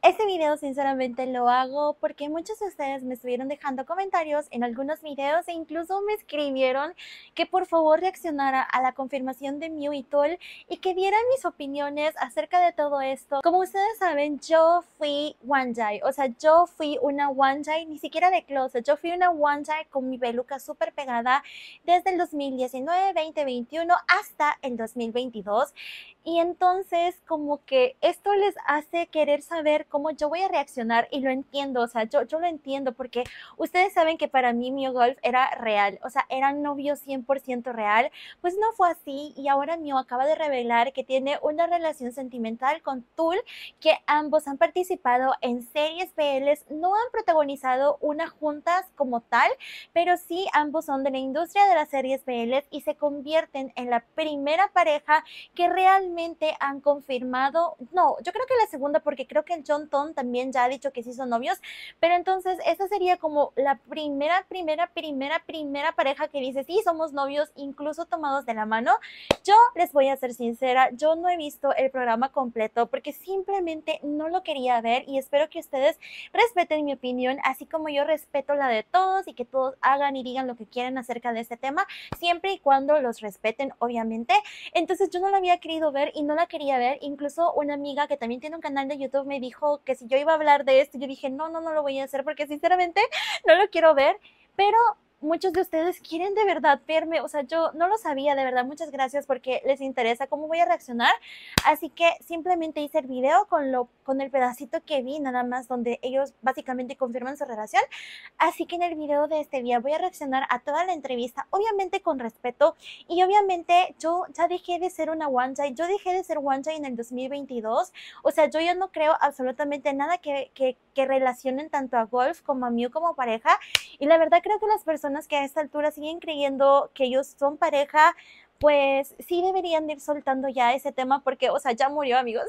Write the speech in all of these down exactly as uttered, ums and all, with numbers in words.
Este video sinceramente lo hago porque muchos de ustedes me estuvieron dejando comentarios en algunos videos e incluso me escribieron que por favor reaccionara a la confirmación de Miu y Tol y que dieran mis opiniones acerca de todo esto. Como ustedes saben, yo fui Wanjai, o sea, yo fui una Wanjai, ni siquiera de closet, yo fui una Wanjai con mi peluca súper pegada desde el dos mil diecinueve, veinte, veintiuno hasta el dos mil veintidós. Y entonces como que esto les hace querer saber cómo yo voy a reaccionar y lo entiendo, o sea, yo, yo lo entiendo porque ustedes saben que para mí Miu Golf era real, o sea, era un novio cien por ciento real, pues no fue así y ahora Miu acaba de revelar que tiene una relación sentimental con Tul, que ambos han participado en series B Ls, no han protagonizado una juntas como tal, pero sí ambos son de la industria de las series B Ls y se convierten en la primera pareja que realmente han confirmado, no, yo creo que la segunda porque creo que el Jonghyun también ya ha dicho que sí son novios, pero entonces esa sería como la primera, primera, primera, primera pareja que dice sí, somos novios, incluso tomados de la mano. Yo les voy a ser sincera, yo no he visto el programa completo porque simplemente no lo quería ver y espero que ustedes respeten mi opinión, así como yo respeto la de todos y que todos hagan y digan lo que quieran acerca de este tema, siempre y cuando los respeten, obviamente. Entonces yo no lo había querido ver y no la quería ver, incluso una amiga que también tiene un canal de YouTube me dijo que si yo iba a hablar de esto, yo dije no, no, no lo voy a hacer porque sinceramente no lo quiero ver, pero muchos de ustedes quieren de verdad verme, o sea, yo no lo sabía, de verdad, muchas gracias porque les interesa cómo voy a reaccionar, así que simplemente hice el video con, lo, con el pedacito que vi, nada más, donde ellos básicamente confirman su relación, así que en el video de este día voy a reaccionar a toda la entrevista, obviamente con respeto, y obviamente yo ya dejé de ser una Wanjai, yo dejé de ser Wanjai en el dos mil veintidós, o sea, yo ya no creo absolutamente nada que, que, que relacionen tanto a Golf como a Miu como pareja, y la verdad creo que las personas que a esta altura siguen creyendo que ellos son pareja, pues sí deberían ir soltando ya ese tema porque, o sea, ya murió, amigos.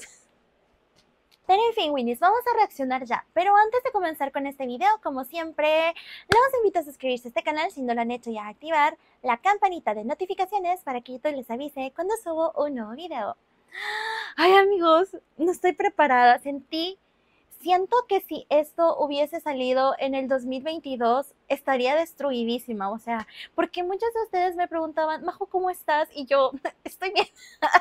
Pero en fin, Winnies, vamos a reaccionar ya. Pero antes de comenzar con este video, como siempre, los invito a suscribirse a este canal si no lo han hecho y a activar la campanita de notificaciones para que YouTube les avise cuando subo un nuevo video. Ay, amigos, no estoy preparada. Sentí Siento que si esto hubiese salido en el dos mil veintidós, estaría destruidísima, o sea, porque muchos de ustedes me preguntaban, Majo, ¿cómo estás? Y yo, estoy bien.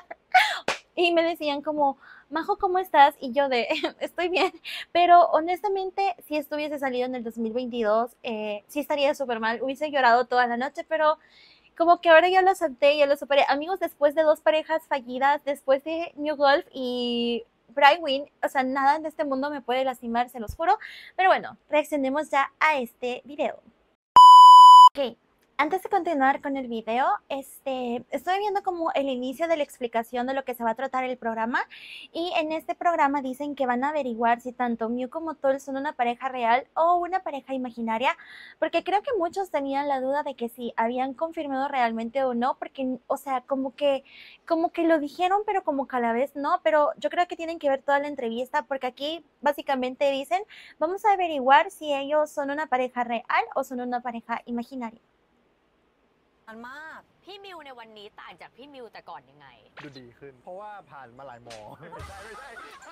Y me decían como, Majo, ¿cómo estás? Y yo de, estoy bien. Pero honestamente, si esto hubiese salido en el dos mil veintidós, eh, sí estaría súper mal. Hubiese llorado toda la noche, pero como que ahora ya lo acepté, ya lo superé. Amigos, después de dos parejas fallidas, después de Miu Golf y Brywin, o sea, nada en este mundo me puede lastimar, se los juro. Pero bueno, reaccionemos ya a este video. Ok, antes de continuar con el video, este, estoy viendo como el inicio de la explicación de lo que se va a tratar el programa, y en este programa dicen que van a averiguar si tanto Miu como Tol son una pareja real o una pareja imaginaria, porque creo que muchos tenían la duda de que si habían confirmado realmente o no, porque, o sea, como que, como que lo dijeron, pero como que a la vez no, pero yo creo que tienen que ver toda la entrevista, porque aquí básicamente dicen, vamos a averiguar si ellos son una pareja real o son una pareja imaginaria. มากพี่มิวในวันนี้ต่างจากพี่มิวแต่ก่อนยังไงดูดีขึ้นเพราะว่าผ่านมาหลายหมอไม่ใช่ไม่ใช่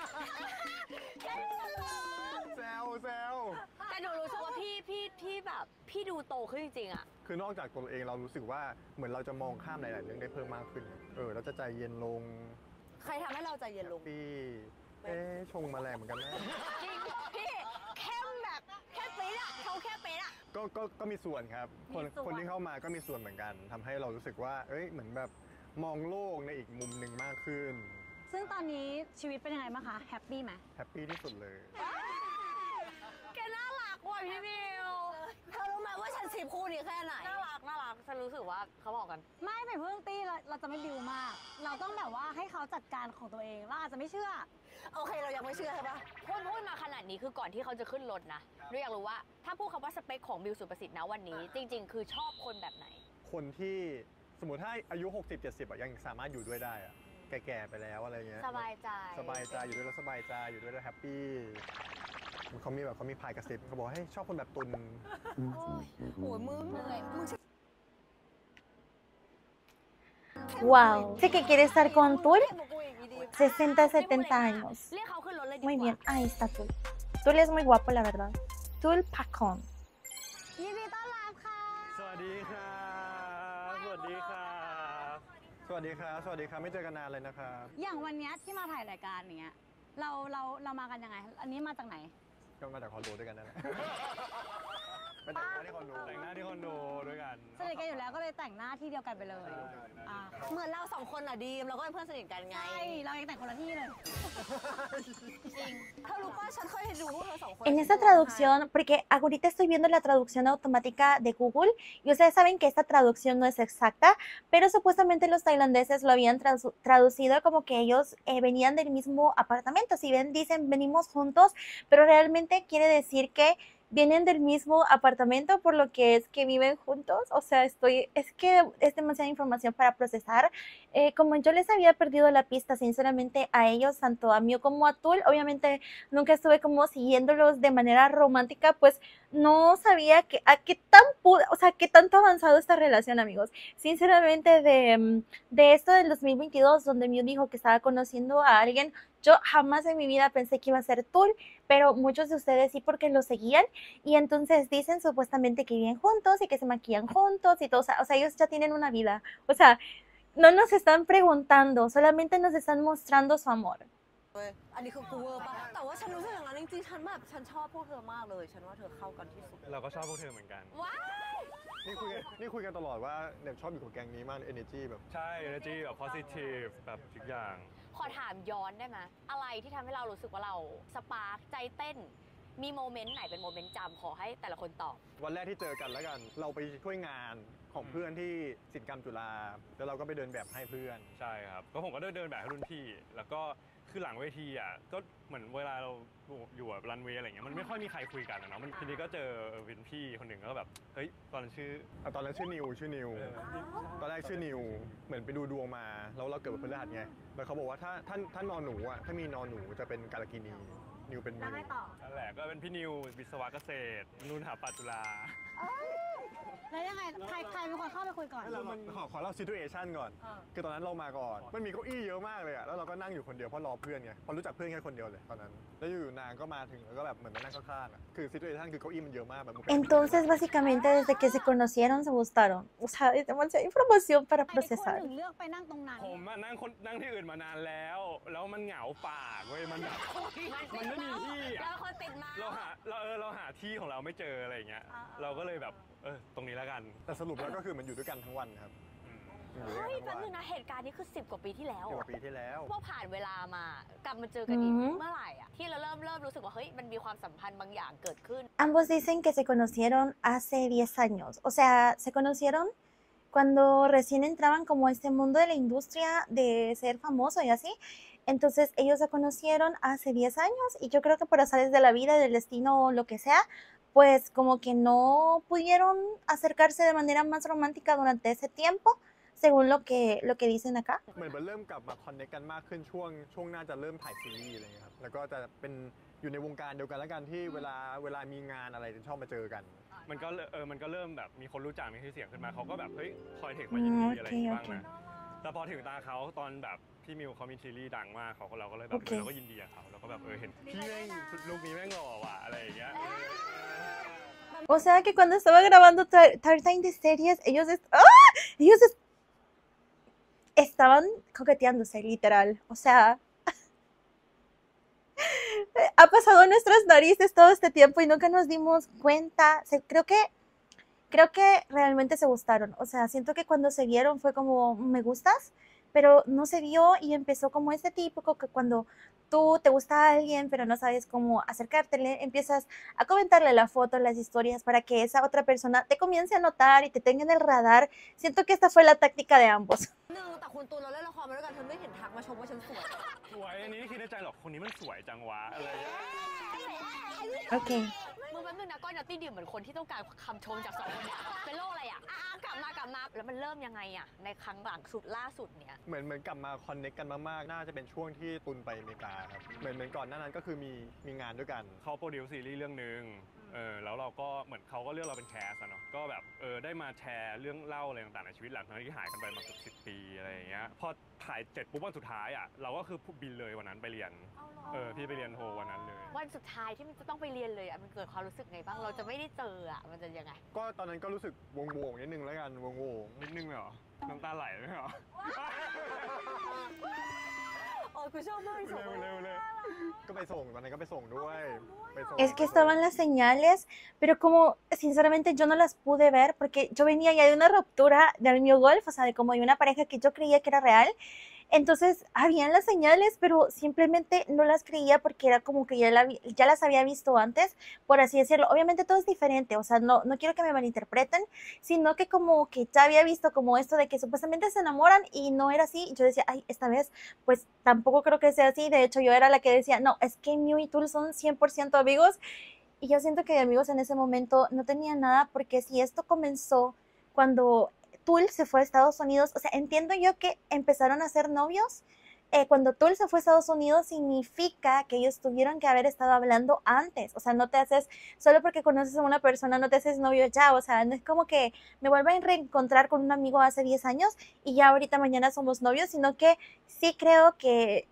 แซวแซวแต่หนูรู้สึกว่าพี่พี่พี่แบบพี่ดูโตขึ้นจริงๆอ่ะคือนอกจากตัวเองเรารู้สึกว่าเหมือนเราจะมองข้ามหลายๆเรื่องได้เพิ่มมากขึ้นเออเราจะใจเย็นลงใครทำให้เราใจเย็นลงพี่เอ๊ะชงมาแรงเหมือนกันนะจริงพี่เข้มแบบแค่ปี๊ดอะเขาแค่ปี๊ดอะก็ก็ก็มีส่วนครับคนคนที่เข้ามาก็มีส่วนเหมือนกันทำให้เรารู้สึกว่าเอ้ยเหมือนแบบมองโลกในอีกมุมหนึ่งมากขึ้นซึ่งตอนนี้ชีวิตเป็นยังไงบ้างคะแฮปปี้ไหมแฮปปี้ที่สุดเลยแกน่ารักว่ะพี่มิวเธอรู้ไหมว่าฉันจีบคู่นี้แค่ไหนน่ารักน่ารักฉันรู้สึกว่าเขาบอกกันไม่ไปเพิ่งตีเราเราจะไม่บิวมากเราต้องแบบว่าให้เขาจัดการของตัวเองเราอาจจะไม่เชื่อโอเคเรายังไม่เชื่อใช่ปะพูดพูดมาขนาดนี้คือก่อนที่เขาจะขึ้นรถนะหนูอยากรู้ว่าถ้าพูดคำว่าสเปคของบิวสุประสิทธิ์นะวันนี้จริงๆคือชอบคนแบบไหนคนที่สมมติถ้าอายุหกสิบ เจ็ดสิบอ่ะยังสามารถอยู่ด้วยได้อ่ะแก่ๆไปแล้วอะไรเงี้ยสบายใจสบายใจอยู่ด้วยแล้วสบายใจอยู่ด้วยแล้วแฮปปี้เขามีแบบเขามีพายกระซิบเขาบอกให้ชอบคนแบบตุนโอ้ยโหมึงเลยมึง Wow. Sé que quiere estar con Tul. sesenta, setenta años. Muy bien. Ahí está Tul. Tul es muy guapo, la verdad. Tul Pacón. สวัสดีครับสวัสดีครับสวัสดีครับสวัสดีครับไม่เจอกันนานเลยนะครับอย่างวันนี้ที่มาถ่ายรายการเนี้ยเราเราเรามากันยังไงอันนี้มาจากไหนก็มาจากคอนโดด้วยกันนั่นแหละไปแต่งหน้าที่คอนโดแต่งหน้าที่คอนโดด้วยกันสนิทกันอยู่แล้วก็เลยแต่งหน้าที่เดียวกันไปเลยเหมือนเราสองคนอะดีมเราก็เป็นเพื่อนสนิทกันไงใช่เราเองแต่งคนละที่เลยจริงเธอรู้ป่ะฉันเคยดูพวกเธอสองคน En esa traducción, porque ahorita estoy viendo la traducción automática de Google y ustedes saben que esta traducción no es exacta, pero supuestamente los tailandeses lo habían tradu traducido como que ellos eh, venían del mismo apartamento. Si ven, dicen venimos juntos, pero realmente quiere decir que vienen del mismo apartamento, por lo que es que viven juntos. O sea, estoy, es que es demasiada información para procesar. Eh, como yo les había perdido la pista, sinceramente, a ellos, tanto a Miu como a Tul, obviamente nunca estuve como siguiéndolos de manera romántica, pues no sabía que, a qué tan, o sea, qué tanto ha avanzado esta relación, amigos. Sinceramente, de, de esto del dos mil veintidós, donde Miu dijo que estaba conociendo a alguien, yo jamás en mi vida pensé que iba a ser Tul, pero muchos de ustedes sí porque lo seguían y entonces dicen supuestamente que viven juntos y que se maquillan juntos y todo, o sea, ellos ya tienen una vida. O sea, no nos están preguntando, solamente nos están mostrando su amor. อันนี้คือกูเวอร์ป่ะแต่ว่าฉันรู้สึกอย่างนั้นจริงๆฉันแบบฉันชอบพวกเธอมากเลยฉันว่าเธอเข้ากันที่สุดเราก็ชอบพวกเธอเหมือนกันว้าวนี่คุยกันนี่คุยกันตลอดว่าเนี่ยชอบอยู่กับแก๊งนี้มาก energy แบบใช่ energy แบบ positive แบบทุกอย่างขอถามย้อนได้ไหมอะไรที่ทำให้เรารู้สึกว่าเราสปาร์คใจเต้นมีโมเมนต์ไหนเป็นโมเมนต์จำขอให้แต่ละคนตอบวันแรกที่เจอกันแล้วกันเราไปช่วยงานของเพื่อนที่ศิลปกรรมจุฬาแล้วเราก็ไปเดินแบบให้เพื่อนใช่ครับก็ผมก็เดินเดินแบบให้รุ่นพี่แล้วก็คือหลังเวทีอ่ะก็เหมือนเวลาเราอยู่แบบรันเวย์อะไรเงี้ยมันไม่ค่อยมีใครคุยกันนะเนาะมันทีนี้ก็เจอเป็นพี่คนหนึ่งก็แบบเฮ้ยตอนนั้นชื่อตอนนั้นชื่อนิวชื่อนิวตอนแรกชื่อนิวเหมือนไปดูดวงมาแล้วเราเกิดเป็นพฤหัสไงแล้วเขาบอกว่าถ้าท่านท่านนอนหนูอ่ะถ้ามีนอนหนูจะเป็นกาลกินีนิวเป็นนิวนั่นแหละก็เป็นพี่นิววิศวะเกษตรนุ่นหาปัจจุฬาแล้วยังไงใครใครเป็นคนเข้าไปคุยก่อนขอขอเล่าซิทูเอชั่นก่อนคือตอนนั้นเรามาก่อนมันมีเก้าอี้เยอะมากเลยอ่ะแล้วเราก็นั่งอยู่คนเดียวเพราะรอเพื่อนไงพอรู้จักเพื่อนแค่คนเดียวเลยตอนนั้นแล้วอยู่นางก็มาถึงแล้วก็แบบเหมือนมานั่งข้างๆอ่ะคือซิทูเอชั่นคือเก้าอี้มันเยอะมากแบบ Entonces básicamente desde que se conocieron se gustaron. O sea, es demasiada información para procesar. เลือกไปนั่งตรงนั้นผมนั่งคนนั่งที่อื่นมานานแล้วแล้วมันเหงาปากเว้ยมันแบบมันไม่มีที่แล้วคนติดมาเราหาเราเออเราหาที่ของเราไม่เจออะไรเงี้ยเราก็เลยแบบเออตรงนี้แล้วกันแต่สรุปแล้วก็คือมันอยู่ด้วยกันทั้งวันครับเฮ้ยแป๊บนึงนะเหตุการณ์นี้คือสิบกว่าปีที่แล้วสิบกว่าปีที่แล้วพอผ่านเวลามากลับมาเจอกันอีกเมื่อไหร่อ่ะที่เราเริ่มเริ่มรู้สึกว่าเฮ้ยมันมีความสัมพันธ์บางอย่างเกิดขึ้น Ambos dicen que se conocieron hace diez años, o sea, se conocieron cuando recién entraban como a este mundo de la industria de ser famoso y así. Entonces ellos se conocieron hace diez años y yo creo que por azares de la vida, del destino o lo que sea, pues como que no pudieron acercarse de manera más romántica durante ese tiempo, según lo que lo que dicen acá. เหมือนมันเริ่มกลับมาคอนเนคกันมากขึ้นช่วงช่วงน่าจะเริ่มถ่ายซีรีส์อะไรเงี้ยครับแล้วก็จะเป็นอยู่ในวงการเดียวกันแล้วกันที่เวลาเวลามีงานอะไรจะชอบมาเจอกันมันก็เออมันก็เริ่มแบบมีคนรู้จักมีชื่อเสียงขึ้นมาเขาก็แบบเฮ้ยคอยเทคมายินดีอะไรบ้างนะแต่พอถึงตาเขาตอนแบบพี่มิวเขามีซีรีส์ดังมากเขาก็เราก็เลยแบบเราก็ยินดีกับเขาเราก็แบบเออเห็นพี่แม่งลูกนี้แม่งหล่อว่ะอะไรอย่างเงี้ย O sea que cuando estaba grabando thirteen de series, ellos, ¡ah! ellos estaban coqueteándose, literal. O sea, ha pasado en nuestras narices todo este tiempo y nunca nos dimos cuenta. Se, creo que, creo que realmente se gustaron. O sea, siento que cuando se vieron fue como, me gustas, pero no se vio y empezó como este típico que cuando tú te gusta a alguien, pero no sabes cómo acercártele, empiezas a comentarle la foto, las historias, para que esa otra persona te comience a notar y te tenga en el radar. Siento que esta fue la táctica de ambos. นึงแต่คุณตูนเราเล่นละครมาด้วยกันเธอไม่เห็นทักมาชมว่าฉันสวยสวยอันนี้คิดในใจหรอกคนนี้มันสวยจังวะอะไรโอเคมึงแป๊บนึงนะก้อนอย่านี่เดี๋ยวเหมือนคนที่ต้องการคำชมจากสองคนเนี่ยเป็นโรคอะไรอ่ะอ่ะกลับมากลับมาแล้วมันเริ่มยังไงอ่ะในครั้งหลังสุดล่าสุดเนี่ยเหมือนเหมือนกลับมาคอนเนคกันมากๆน่าจะเป็นช่วงที่ตุนไปอเมริกาครับเหมือนเหมือนก่อนหน้านั้นก็คือมีมีงานด้วยกันเขาโปรดิวซีรีส์เรื่องนึงเออแล้วเราก็เหมือนเขาก็เลือกเราเป็นแคสอะเนาะก็แบบเออได้มาแชร์เรื่องเล่าอะไรต่างๆในชีวิตหลังจากที่หายกันไปมาเกือบสิบปีอะไรอย่างเงี้ยพอถ่ายเสร็จปุ๊บวันสุดท้ายอ่ะเราก็คือบินเลยวันนั้นไปเรียนเออพี่ไปเรียนโทวันนั้นเลยวันสุดท้ายที่มันจะต้องไปเรียนเลยอ่ะมันเกิดความรู้สึกไงบ้างเราจะไม่ได้เจออ่ะมันจะยังไงก็ตอนนั้นก็รู้สึกวงๆนิดนึงแล้วกันวงๆนิดนึงเหรอน้ำตาไหลไหมเหรอ Es que estaban las señales, pero como sinceramente yo no las pude ver porque yo venía ya de una ruptura del Mio Golf, o sea, de como de una pareja que yo creía que era real. Entonces, habían las señales, pero simplemente no las creía porque era como que ya, la, ya las había visto antes, por así decirlo. Obviamente todo es diferente, o sea, no, no quiero que me malinterpreten, sino que como que ya había visto como esto de que supuestamente se enamoran y no era así. Yo decía, ay, esta vez, pues tampoco creo que sea así. De hecho, yo era la que decía, no, es que Miu y Tul son cien por ciento amigos. Y yo siento que de amigos en ese momento no tenía nada, porque si esto comenzó cuando Tul se fue a Estados Unidos, o sea, entiendo yo que empezaron a ser novios. Eh, cuando Tul se fue a Estados Unidos significa que ellos tuvieron que haber estado hablando antes, o sea, no te haces, solo porque conoces a una persona no te haces novio ya, o sea, no es como que me vuelva a reencontrar con un amigo hace diez años y ya ahorita mañana somos novios, sino que sí creo que...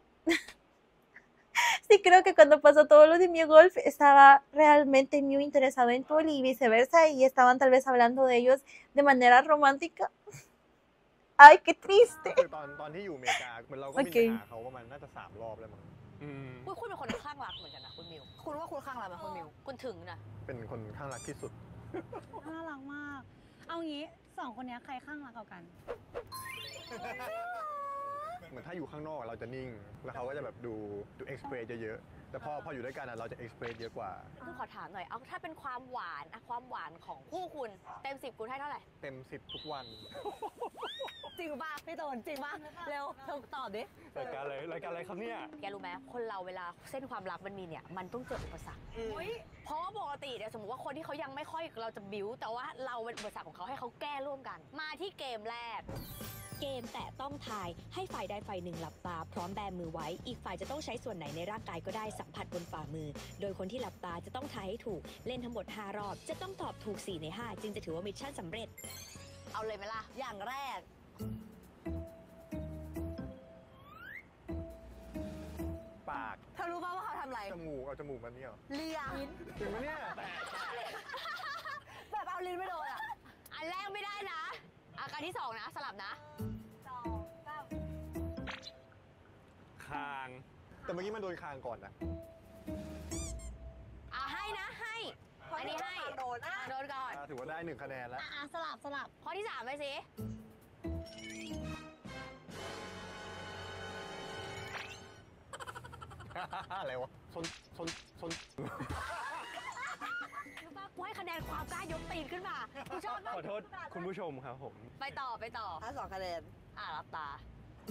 Sí, creo que cuando pasó todo lo de Miu Golf estaba realmente muy interesado en Tul y viceversa, y estaban tal vez hablando de ellos de manera romántica. Ay, qué triste. ตอนตอนที่อยู่อเมริกาเหมือนเราก็มีหาเขาประมาณน่าจะสามรอบแล้วมั้งคุณคุณเป็นคนข้างรักเหมือนกันนะคุณมิวคุณว่าคุณข้างรักไหมคุณมิวคุณถึงนะเป็นคนข้างรักที่สุดน่ารักมากเอางี้สองคนนี้ใครข้างรักกว่ากันเหมือนถ้าอยู่ข้างนอกเราจะนิ่งแล้วเขาก็จะแบบดูดูเอ็กซ์เพรสเยอะๆแต่พอพออยู่ด้วยกันเราจะเอ็กซ์เพรสเยอะกว่าคุณขอถามหน่อยเอาถ้าเป็นความหวานอะความหวานของคู่คุณเต็มสิบคุณให้เท่าไหร่เต็มสิบทุกวันจริงป่ะพี่โตนจริงป่ะเร็วตอบดิรายการอะไรรายการอะไรครับเนี่ยแกรู้ไหมคนเราเวลาเส้นความรักมันมีเนี่ยมันต้องเจออุปสรรคเพราะว่าปกติเนี่ยสมมติว่าคนที่เขายังไม่ค่อยเราจะบิ้วแต่ว่าเราเป็นอุปสรรคของเขาให้เขาแก้ร่วมกันมาที่เกมแรกเกมแต่ต้องทายให้ฝ่ายใดฝ่ายหนึ่งหลับตาพร้อมแบมือไว้อีกฝ่ายจะต้องใช้ส่วนไหนในร่างกายก็ได้สัมผัสบนฝ่ามือโดยคนที่หลับตาจะต้องทายให้ถูกเล่นทั้งหมดห้ารอบจะต้องตอบถูกสี่ในห้าจึงจะถือว่ามิชชั่นสำเร็จเอาเลยไหมล่ะอย่างแรกปากเธอรู้ป่ะว่าเขาทำอะไรจมูกเอาจมูกมันนี่เหรอเลียลิ้นจริงไหมเนี่ยแบบเอาลิ้นไม่โดนอ่ะอันแรกไม่ได้นะอาการที่สองนะสลับนะสองสามคางแต่เมื่อกี้มันโดนคางก่อนนะอ่ะให้นะให้อันนี้ให้โดนโดนก่อนถือว่าได้หนึ่งคะแนนแล้วอ่ะสลับสลับข้อที่สามไปสิอะไรวะชนชนชนกูให้คะแนนความกล้ายกตีนขึ้นมากูชอบมากขอโทษคุณผู้ชมครับผมไปต่อไปต่อถ้าสองคะแนนอ่ะรับตา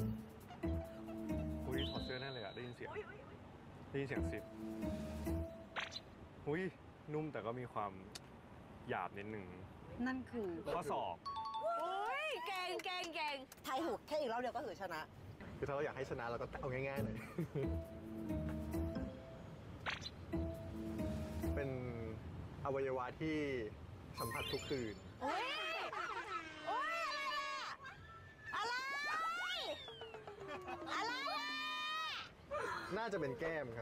อุ้ยถอดเสื้อแน่เลยอ่ะได้ยินเสียงได้ยินเสียงสิบอุ้ยนุ่มแต่ก็มีความหยาบนิดหนึ่งนั่นคือข้อศอกอุ้ยเก่งเก่งเก่งทายถูกแค่อีกรอบเดียวก็ถือชนะคือถ้าเราอยากให้ชนะเราก็เอาง่ายๆหน่อยเป็นอวัยวะที่สัมผัสทุกคืนโอ้ยโอ้ยอะไรอะไรน่าจะเป็นแก้มครับ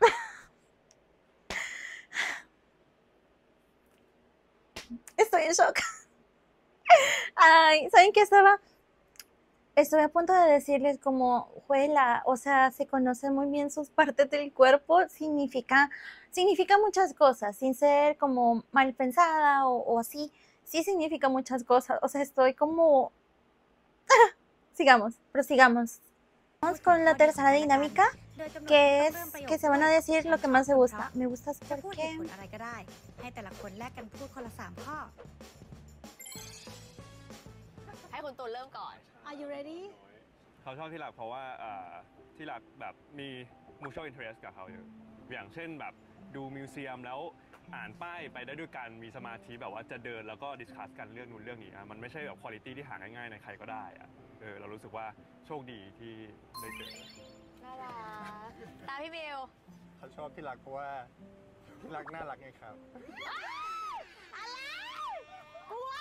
Estoy en shock. Ay, ¿saben qué estaba? Estoy a punto de decirles como, juela, o sea, se conocen muy bien sus partes del cuerpo, significa, significa muchas cosas, sin ser como mal pensada o, o así, sí significa muchas cosas, o sea, estoy como... Sigamos, prosigamos. Vamos con la tercera dinámica, que es que se van a decir lo que más se gusta. Me gustas porque... ให้แต่ละคนแลกกันพูดคนละสามข้อให้คุณตูนเริ่มก่อน Are you ready เขาชอบที่หลักเพราะว่าที่หลักแบบมี mutual interest กับเขาเยอะอย่างเช่นแบบดูมิวเซียมแล้วอ่านป้ายไปได้ด้วยกันมีสมาธิแบบว่าจะเดินแล้วก็ดิสคัสกันเรื่องนู้นเรื่องนี้อะมันไม่ใช่แบบคุณภาพที่หาง่ายๆในใครก็ได้อะเออเรารู้สึกว่าโชคดีที่ได้เจอน่ารักตามพี่มิวเขาชอบที่รักเพราะว่าที่รักน่ารักไงครับอะไรกลัว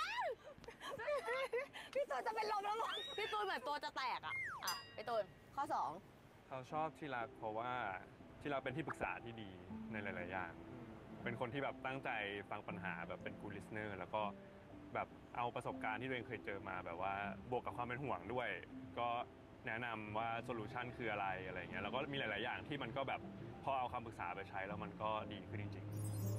พี่ตูนจะเป็นลมแล้วมั้งพี่ตูนเหมือนตัวจะแตกอ่ะอ่ะพี่ตูนข้อสองเขาชอบที่รักเพราะว่าที่รักเป็นที่ปรึกษาที่ดีในหลายๆอย่างเป็นคนที่แบบตั้งใจฟังปัญหาแบบเป็น good listener แล้วก็แบบเอาประสบการณ์ที่ตัวเองเคยเจอมาแบบว่าบวกกับความเป็นห่วงด้วยก็แนะนำว่าโซลูชันคืออะไรอะไรเงี้ยแล้วก็มีหลาย ๆ อย่างที่มันก็แบบพอเอาคำปรึกษาไปใช้แล้วมันก็ดีขึ้นจริง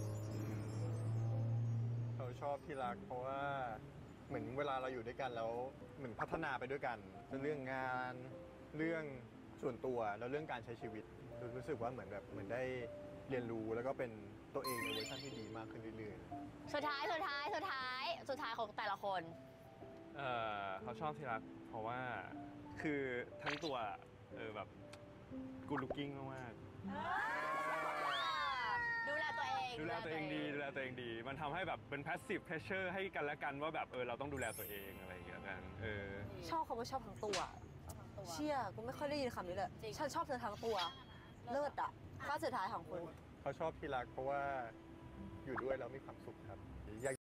ๆเขาชอบที่รักเพราะว่าเหมือนเวลาเราอยู่ด้วยกันแล้วเหมือนพัฒนาไปด้วยกันเรื่องงานเรื่องส่วนตัวแล้วเรื่องการใช้ชีวิตรู้สึกว่าเหมือนแบบเหมือนได้เรียนรู้แล้วก็เป็นตัวเองในเวอร์ชันที่ดีมากขึ้นเรื่อยๆสุดท้ายสุดท้ายสุดท้ายสุดท้ายของแต่ละคนเออเขาชอบที่รักเพราะว่าคือทั้งตัวเออแบบกูลุกกิ้งมากๆดูแลตัวเองดูแลตัวเองดีดูแลตัวเองดีมันทำให้แบบเป็น passive pressure ให้กันและกันว่าแบบเออเราต้องดูแลตัวเองอะไรอย่างเงี้ยกันเออชอบคำว่าชอบทั้งตัวเชี่ยกูไม่ค่อยได้ยินคำนี้เลยฉันชอบเธอทั้งตัวเลิศอ่ะข้อสุดท้ายของคุณเขาชอบที่รักเพราะว่าอยู่ด้วยแล้วมีความสุขครับอยาก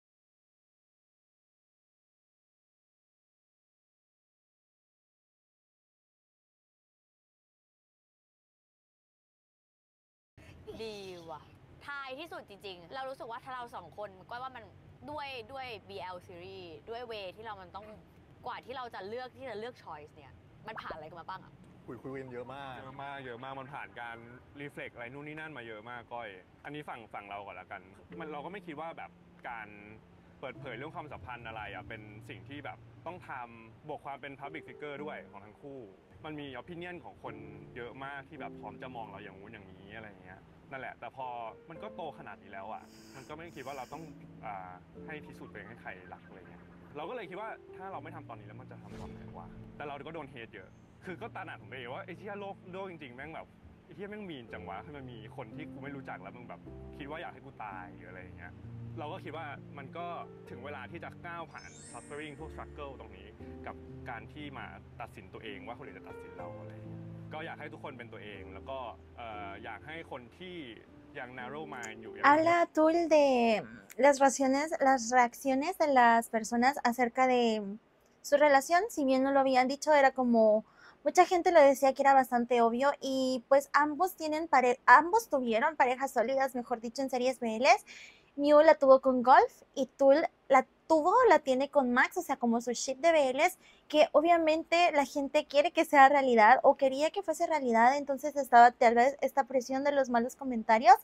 ดีว่ะทายที่สุดจริงๆเรารู้สึกว่าถ้าเราสองคนก็ว่ามันด้วยด้วย บี แอล series ด้วยเวที่เรามันต้องกว่าที่เราจะเลือกที่จะเลือก choice เนี่ยมันผ่านอะไรกันมาบ้างอะคุยคุยกันเยอะมากเยอะมากเยอะมากมันผ่านการรีเฟล็กอะไรนู่นนี่นั่นมาเยอะมากก้อยอันนี้ฝั่งฝั่งเราก่อนละกันมันเราก็ไม่คิดว่าแบบการเปิดเผยเรื่องความสัมพันธ์อะไรอ่ะเป็นสิ่งที่แบบต้องทำบวกความเป็น public figure ด้วยของทั้งคู่มันมี opinion ของคนเยอะมากที่แบบพร้อมจะมองเราอย่างงู้นอย่างนี้อะไรเงี้ยนั่นแหละแต่พอมันก็โตขนาดนี้แล้วอ่ะมันก็ไม่คิดว่าเราต้องอ่าให้พิสูจน์ตัวเองให้ใครรักอะไรเงี้ยเราก็เลยคิดว่าถ้าเราไม่ทำตอนนี้แล้วมันจะทำตอนไหนวะแต่เราก็โดนเฮทเยอะคือก็ตระหนักผมเองว่าไอ้ที่โลกโลกจริงๆแม่งแบบไอ้ที่แม่งมีจังวะคือมันมีคนที่กูไม่รู้จักแล้วมึงแบบคิดว่าอยากให้กูตายหรืออะไรอย่างเงี้ยเราก็คิดว่ามันก็ถึงเวลาที่จะก้าวผ่าน suffering พวก struggle ตรงนี้กับการที่มาตัดสินตัวเองว่าคนอื่นจะตัดสินเราอะไรอย่างเงี้ยก็อยากให้ทุกคนเป็นตัวเองแล้วก็อยากให้คนที่ยัง narrow mind อยู่ Habla Tul de las reacciones las reacciones de las personas acerca de su relación, si bien no lo habían dicho, era como mucha gente lo decía que era bastante obvio y pues ambos tienen pare ambos tuvieron parejas sólidas, mejor dicho, en series B Ls. Miu la tuvo con Golf y Tul la tuvo, la tiene con Max, o sea, como su ship de B Ls, que obviamente la gente quiere que sea realidad o quería que fuese realidad, entonces estaba tal vez esta presión de los malos comentarios.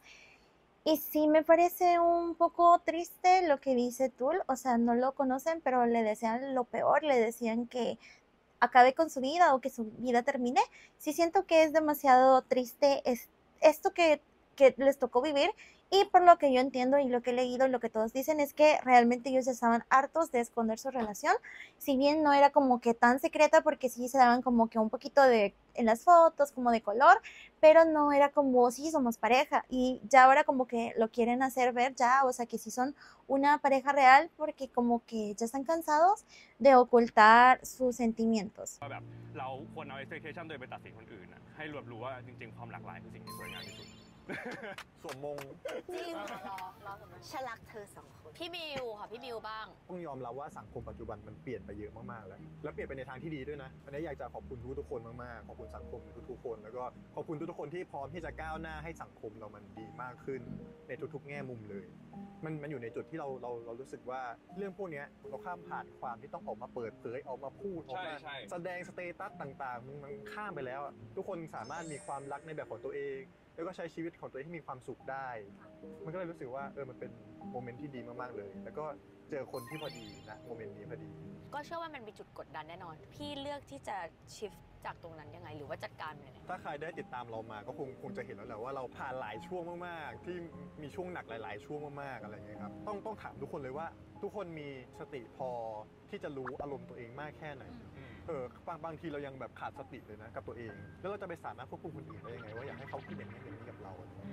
Y sí me parece un poco triste lo que dice Tul, o sea, no lo conocen, pero le desean lo peor, le decían que acabe con su vida o que su vida termine. Sí siento que es demasiado triste es, esto que, que les tocó vivir. Y por lo que yo entiendo y lo que he leído, lo que todos dicen es que realmente ellos estaban hartos de esconder su relación. Si bien no era como que tan secreta, porque sí se daban como que un poquito de en las fotos, como de color, pero no era como, sí, somos pareja. Y ya ahora como que lo quieren hacer ver ya, o sea, que sí son una pareja real, porque como que ya están cansados de ocultar sus sentimientos. แบบเราควรเอา expectation ตัวเองไปตัดสินคนอื่นนะให้รับรู้ว่าจริงๆความหลากหลายคือสิ่งที่สวยงามที่สุดสวมมงจริงรอรอฉันรักเธอสองคนพี่มิวค่ะพี่มิวบ้างต้องยอมรับว่าสังคมปัจจุบันมันเปลี่ยนไปเยอะมากๆแล้วแล้วเปลี่ยนไปในทางที่ดีด้วยนะวันนี้อยากจะขอบคุณทุกทุกคนมากๆขอบคุณสังคมทุกๆคนแล้วก็ขอบคุณทุกๆคนที่พร้อมที่จะก้าวหน้าให้สังคมเรามันดีมากขึ้นในทุกๆแง่มุมเลยมันมันอยู่ในจุดที่เราเราเรารู้สึกว่าเรื่องพวกนี้เราข้ามผ่านความที่ต้องออกมาเปิดเผยออกมาพูดออกมาแสดงสเตตัสต่างๆมันมันข้ามไปแล้วทุกคนสามารถมีความรักในแบบของตัวเองแล้วก็ใช้ชีวิตของตัวเองให้มีความสุขได้มันก็เลยรู้สึกว่าเออมันเป็นโมเมนต์ที่ดีมากๆเลยแล้วก็เจอคนที่พอดีนะโมเมนต์นี้พอดีก็เชื่อว่ามันมีจุดกดดันแน่นอนพี่เลือกที่จะชิฟจากตรงนั้นยังไงหรือว่าจัดการยังไงถ้าใครได้ติดตามเรามาก็คงคงจะเห็นแล้วแหละว่าเราผ่านหลายช่วงมากๆที่มีช่วงหนักหลายๆช่วงมากๆอะไรเงี้ยครับต้องต้องถามทุกคนเลยว่าทุกคนมีสติพอที่จะรู้อารมณ์ตัวเองมากแค่ไหนเออบางบางทีเรายังแบบขาดสติเลยนะกับตัวเองแล้วเราจะไปสามารถควบคุมคนอื่นได้ยังไงว่าอยากให้เขาคิดอย่างนี้อย่างนี้กับเรา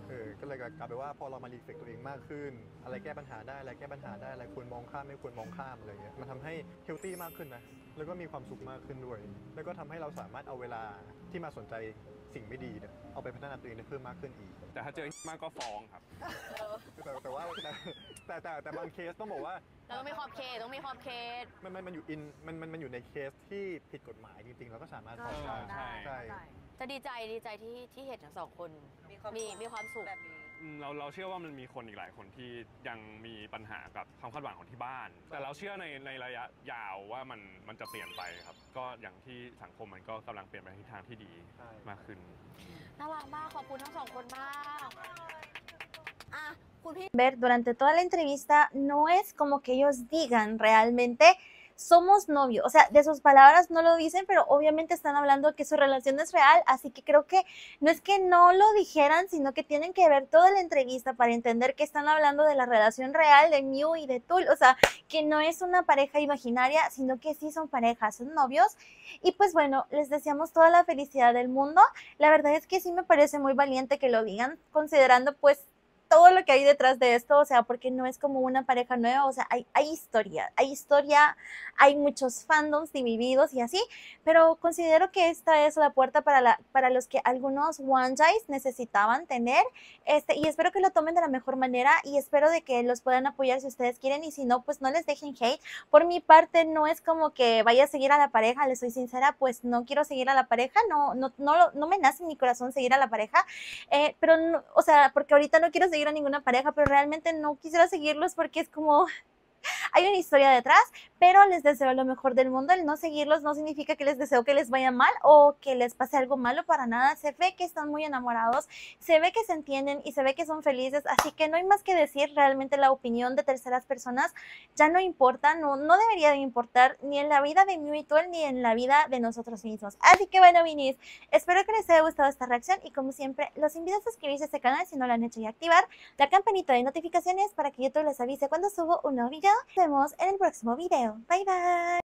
เออก็เลยกลายเป็นว่าพอเรามารีเฟกตัวเองมากขึ้นอะไรแก้ปัญหาได้อะไรแก้ปัญหาได้อะไรควรมองข้ามไม่ควรมองข้ามอะไรเงี้ยมันทำให้เฮลตี้มากขึ้นนะแล้วก็มีความสุขมากขึ้นด้วยแล้วก็ทำให้เราสามารถเอาเวลาที่มาสนใจสิ่งไม่ดีเนี่ยเอาไปพัฒนาตัวเองได้เพิ่มมากขึ้นอีกแต่ถ้าเจอมากก็ฟ้องครับแต่แต่ว่าแต่แต่แต่บางเคสต้องบอกว่าเราต้องมีขอบเขตต้องมีขอบเขตมันมันมันอยู่อินมันมันมันอยู่ในเคสที่ผิดกฎหมายจริงๆเราก็สามารถฟ้องได้ใช่ใช่จะดีใจดีใจที่ที่เห็นทั้งสองคนมีมีความสุขแบบนี้เราเราเชื่อว่ามันมีคนอีกหลายคนที่ยังมีปัญหากับความคาดหวังของที่บ้านแต่เราเชื่อในในระยะยาวว่ามันมันจะเปลี่ยนไปครับก็อย่างที่สังคมมันก็กำลังเปลี่ยนไปในทิศทางที่ดีมากขึ้นน่ารักมากขอบคุณทั้งสองคนมากอ่ะคุณพี่ Ver durante toda la entrevista no es como que ellos digan realmente somos novios, o sea, de sus palabras no lo dicen, pero obviamente están hablando que su relación es real, así que creo que no es que no lo dijeran, sino que tienen que ver toda la entrevista para entender que están hablando de la relación real de Miu y de Tul, o sea, que no es una pareja imaginaria, sino que sí son parejas, son novios, y pues bueno, les deseamos toda la felicidad del mundo. La verdad es que sí me parece muy valiente que lo digan, considerando pues todo lo que hay detrás de esto, o sea, porque no es como una pareja nueva, o sea, hay, hay historia, hay historia, hay muchos fandoms divididos y así, pero considero que esta es la puerta para, la, para los que algunos Onejies necesitaban tener, este, y espero que lo tomen de la mejor manera y espero de que los puedan apoyar si ustedes quieren y si no, pues no les dejen hate. Por mi parte, no es como que vaya a seguir a la pareja, les soy sincera, pues no quiero seguir a la pareja, no, no, no, no me nace en mi corazón seguir a la pareja, eh, pero, no, o sea, porque ahorita no quiero seguir a ninguna pareja, pero realmente no quisiera seguirlos porque es como hay una historia detrás, pero les deseo lo mejor del mundo. El no seguirlos no significa que les deseo que les vaya mal o que les pase algo malo, para nada. Se ve que están muy enamorados, se ve que se entienden y se ve que son felices, así que no hay más que decir. Realmente la opinión de terceras personas ya no importa, no, no debería de importar ni en la vida de Miu y Tul ni en la vida de nosotros mismos. Así que bueno, Vinis, espero que les haya gustado esta reacción y como siempre los invito a suscribirse a este canal si no lo han hecho y activar la campanita de notificaciones para que YouTube les avise cuando subo un nuevo video. Nos vemos en el próximo video. Bye bye.